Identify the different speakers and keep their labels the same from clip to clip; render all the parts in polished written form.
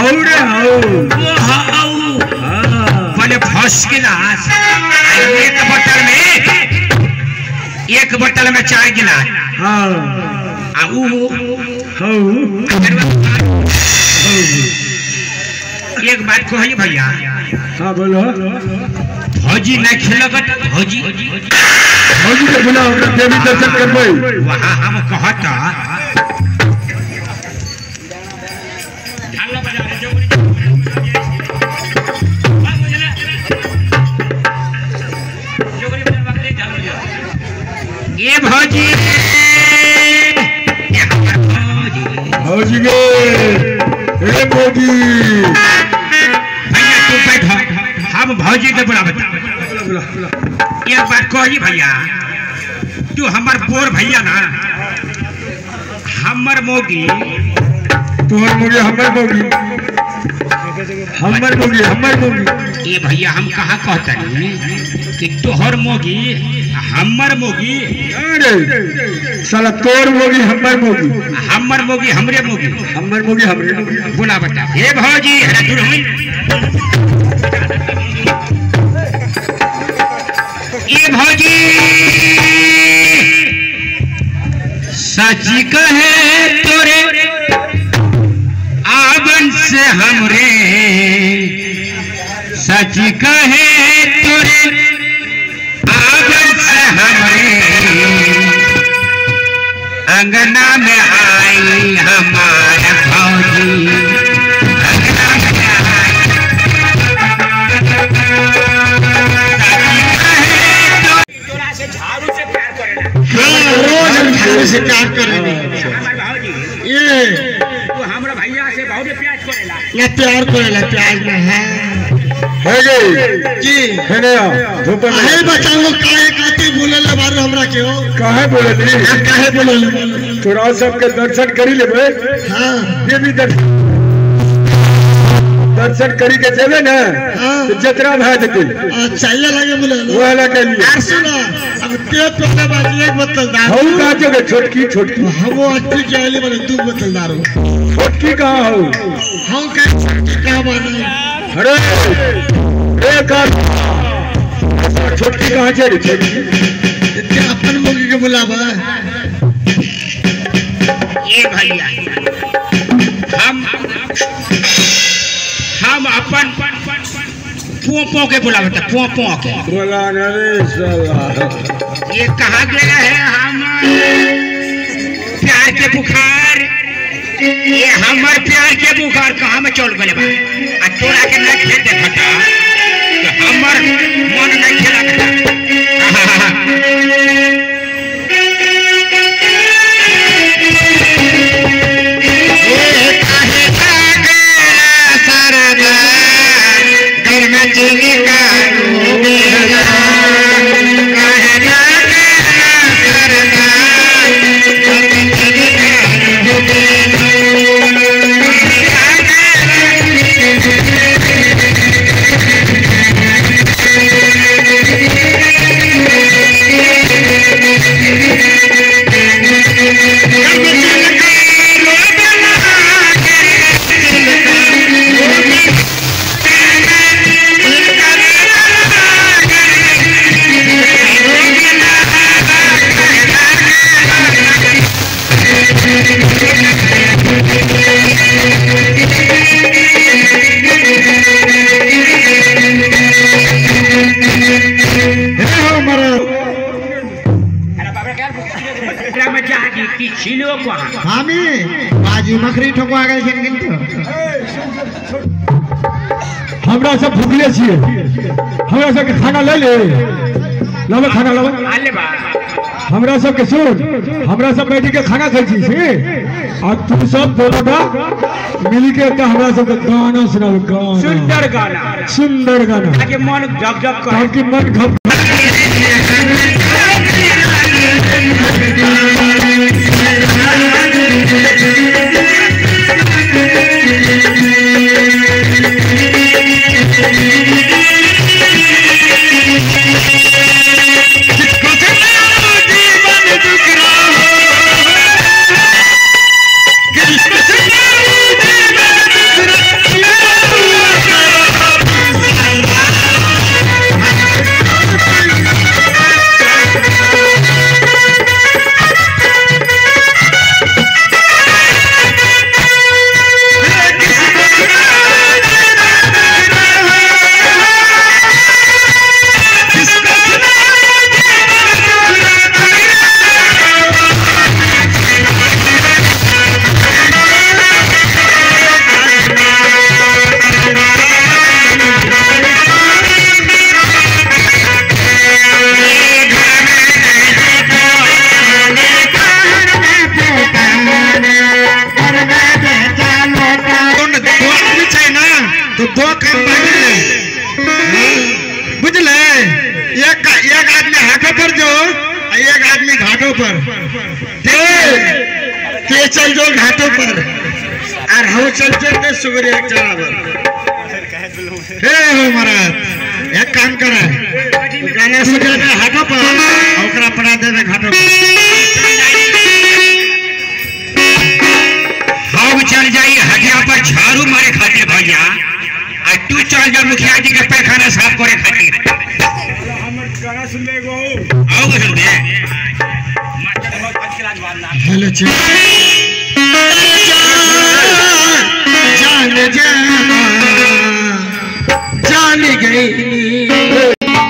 Speaker 1: बोले फर्स्ट गिलास एक बोतल में 4 गिलास। एक बात को है भैया।
Speaker 2: हाँ बोलो।
Speaker 1: भौजी नहीं खिलगत भौजी
Speaker 2: भौजी के बुला देवी दर्शन करबे
Speaker 1: वहाँ हम कहता ये भौजी
Speaker 2: भौजी गे हे भौजी
Speaker 1: भैया तू बैठ हम भौजी के बुला बता एक बात कही भैया तू हमार बोर भैया ना हमर मोगी
Speaker 2: तोहर मोगी हमर मोगी
Speaker 1: ये भैया हम कहाँ कहता कि तोहर मोगी हमर मोगी।
Speaker 2: अरे साला तोर मोगी हमर मोगी
Speaker 1: हमरे मोगी बुला बता हे भौजी अरे दूर हुई ये भौजी सची कहे तोरे आगन से हमरे सची कहे तोरे आगन से हमरे अंगना में आई हमारे भौजी अंगना में आई तोरा से झाड़ू से प्यार करेला
Speaker 2: रोज झाड़ू से प्यार करेला ये
Speaker 1: तू हमरा भैया से बहुत प्यार करेला
Speaker 2: ये प्यार प्यार में है गई जी है ना धूपन है बचाओ काहे काते बोलेला बार हमरा के हो काहे बोलत रे काहे बोलल तोरा सब के दर्शन करी लेबे। हां देवी दर्शन करी के जेबे ना तो जतरा भा देते अच्छा ये लगे बोले वो वाला के लिए यार सुना अब ते पहले बात एक बोतलदार हो का जगह छोटकी हम वो अच्छी के लिए बने तू बोतलदार हो छोटकी कहां हो हम का बने अरे एक छोटकी कहाँ चली छोटकी अपन मुर्गी के बुलावा
Speaker 1: ये भैया हम अपन पोपो के बुलावता पोपो के
Speaker 2: बोला रे साला
Speaker 1: ये कहाँ गया है हम प्यार के बुखार ये हमार प्यार के बुखार कहाँ में चल गए बा आ तोरा के ना खेल देखता तो हमार मन नहीं खेला घर में चीनी का
Speaker 2: बाजी मखरी ठोकवा गए हमरा सब भूखले छिए हमरा सब के खाना ले लेबे खाना लेबे हमरा सब के सुन हमरा सब बैठ के खाना खाई छी और तू सब बोलबा मिल के त हमरा सब के गाना सुनाओ सुंदर गाना
Speaker 1: के मन जब कर
Speaker 2: कि मन घप घाटों पर जो एक आदमी घाटों पर ते चल जो घाटों पर और हम चलते सुगरी एक जगह हे हो महाराज एक काम करा गाना सुना दे घाटों पर ओकरा पड़ा दे घाटों पर
Speaker 1: हम चल जाई हटिया पर झाड़ू मारे खातिर भैया आ तू चल जा मुखिया जी के पैखाना साफ करे खातिर
Speaker 2: गाना सुन ले गो
Speaker 1: आओ सुन दे
Speaker 2: हेलो जान गई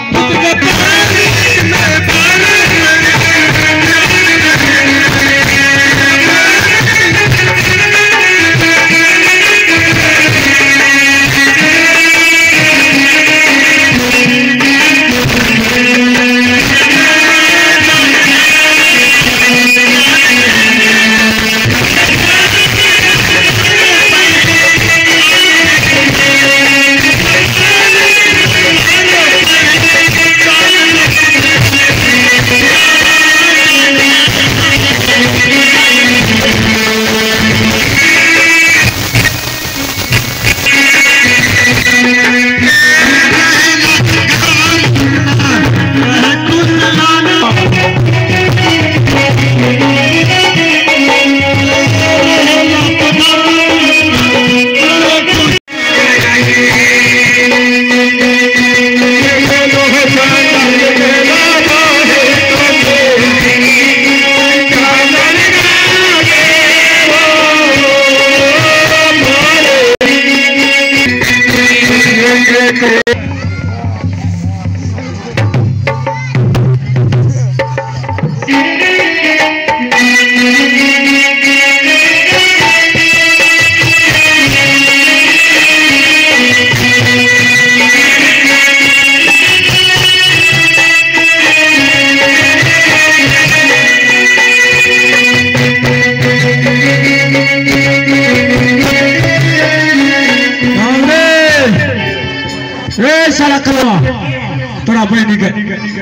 Speaker 2: तोरा बहनी के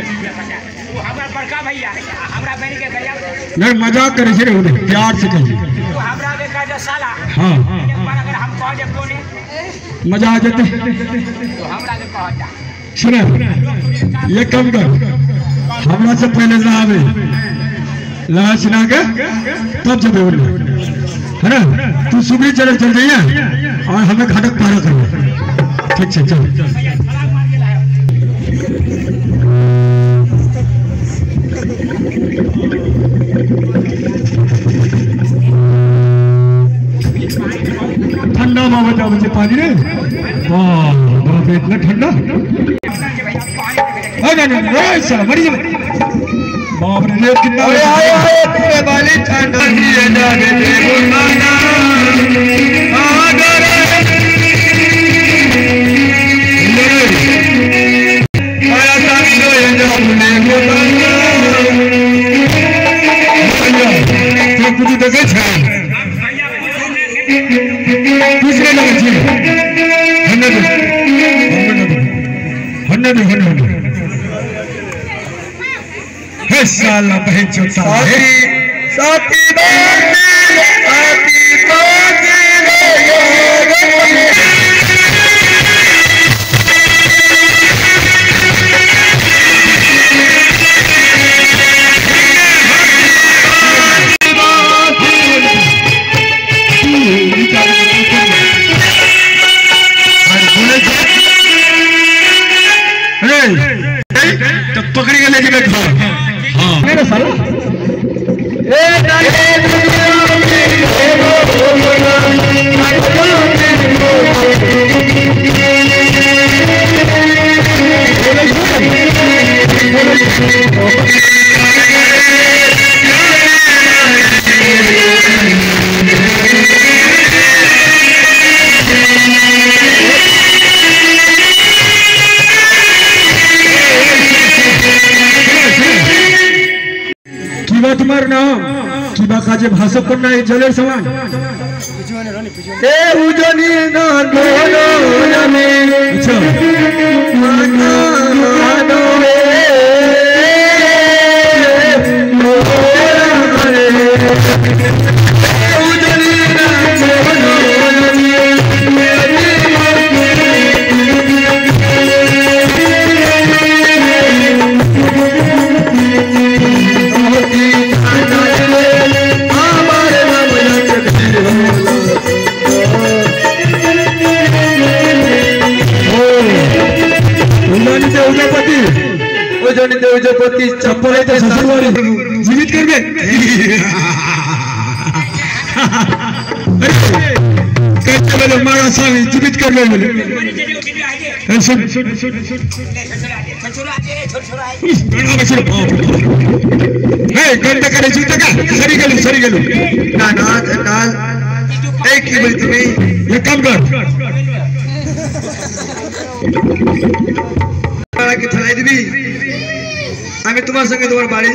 Speaker 2: नहीं मजाक करे छे रे प्यार से कही हाँ मजा आ जाते सुना ये कम कर हमरा से पहले ना आवे लहा सुना के तब जब है ना तू सुबह चल जाइए और हमें घाटक पारा करो ठीक है चल ठंडा मामा जा बच्चे पानी रे वाह बाप रे इतना ठंडा नहीं मरी जा बाप रे कितना अरे वाली ठंडा नहीं जाने दे बुलाना आगरे आया साथी ये जाने बुलाना तो कुछ देखे छे दूसरे लगे जी हन्ने है साला बहन चोटा है साथी तो पकड़ी के लेके बैठो हाँ मेरा साला तुम्हारा नाम की बाकाजे भाषा करना है जलेर समान ए उजनी ना दोनो में अच्छा मानो रे जीवित करके मारा स्वामी जीवित कर ले सरी गेलो एक काम कर थलाई दिबी आम्ही तुम्हाला संग तुम्हाला बाळी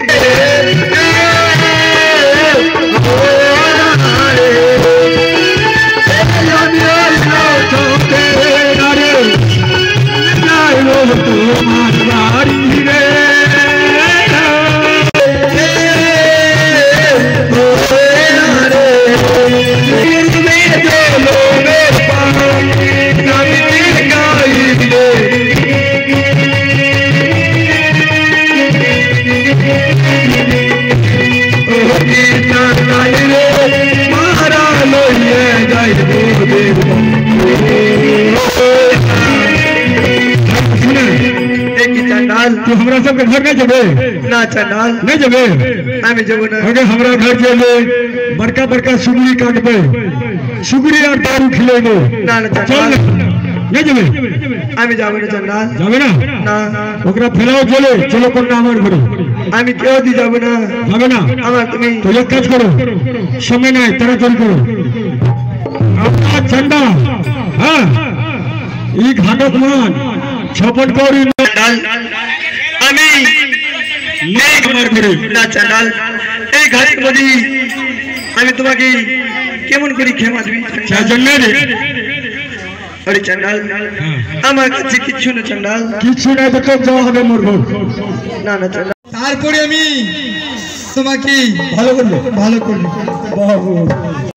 Speaker 2: तू हमरा सबके घर नहीं जबे ना चंडाल नहीं जबे आमे जबो ना अगर हमरा घर के ले बड़का बड़का सुगरी काटबे सुगरी और दारू खिलेबे ना ना चल नहीं जबे आमे जाबे ना चंडाल जाबे ना ना ओकरा फैलाओ चले चलो कोन नामर भरो आमे क्यों दी जाबे ना जाबे ना हमरा तुम्हें तो एक काज करो समय नहीं तरह चल करो अपना चंडा हां ई घाटक मान छपन कौड़ी चंडाल আমি নেক মার করে না চন্ডাল এই ঘাটের মধ্যে আমি তোমাকে কেমন করে ক্ষমা দিই জন্য রে আরে চন্ডাল আমার কাছে কিছু না চন্ডাল কিছু না তো যাওয়া হবে মোর ঘর না না চন্ডাল তারপরে আমি তোমাকে ভালো করব বহু